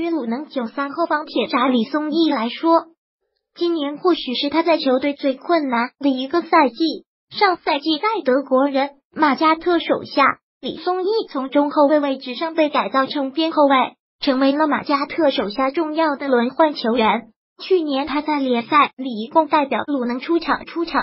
于鲁能93后方铁闸李松义来说，今年或许是他在球队最困难的一个赛季。上赛季在德国人马加特手下，李松义从中后卫位置上被改造成边后卫，成为了马加特手下重要的轮换球员。去年他在联赛里一共代表鲁能出场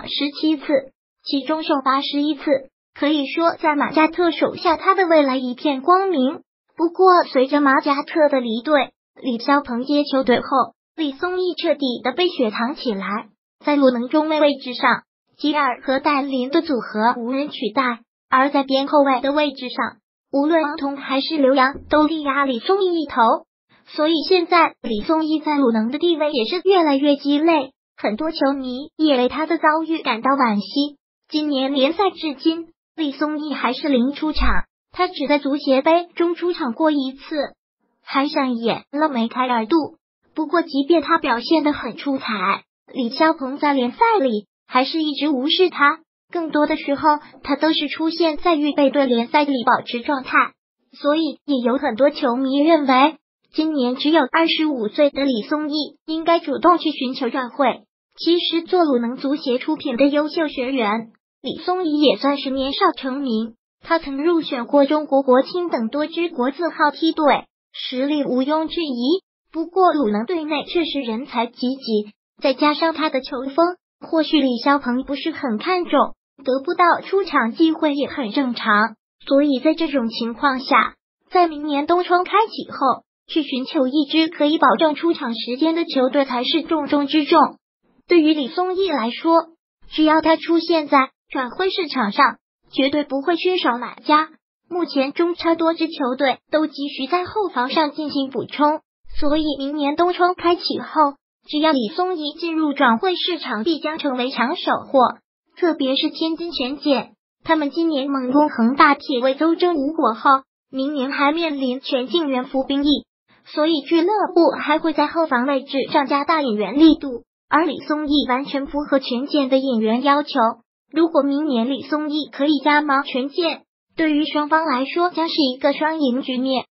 17次，其中首发11次，可以说在马加特手下他的未来一片光明。不过随着马加特的离队，李霄鹏接球队后，李松义彻底的被雪藏起来。在鲁能中卫位置上，吉尔和戴林的组合无人取代，而在边后卫的位置上，无论王彤还是刘洋都力压李松义一头。所以现在李松义在鲁能的地位也是越来越鸡肋，很多球迷也为他的遭遇感到惋惜。今年联赛至今，李松义还是0出场，他只在足协杯中出场过1次，还上演了梅开二度。不过即便他表现得很出彩，李霄鹏在联赛里还是一直无视他，更多的时候他都是出现在预备队联赛里保持状态。所以也有很多球迷认为，今年只有25岁的李松义应该主动去寻求转会。其实做鲁能足协出品的优秀学员，李松义也算是年少成名，他曾入选过中国国青等多支国字号梯队，实力毋庸置疑。不过鲁能队内确实人才济济，再加上他的球风，或许李霄鹏不是很看重，得不到出场机会也很正常。所以在这种情况下，在明年冬窗开启后，去寻求一支可以保证出场时间的球队才是重中之重。对于李松义来说，只要他出现在转会市场上，绝对不会缺少买家。目前中超多支球队都急需在后防上进行补充，所以明年冬窗开启后，只要李松义进入转会市场，必将成为抢手货。特别是天津权健，他们今年猛攻恒大铁卫周争无果后，明年还面临全境援服兵役，所以俱乐部还会在后防位置上加大引援力度。而李松义完全符合权健的引援要求，如果明年李松义可以加盟权健，对于双方来说将是一个双赢局面。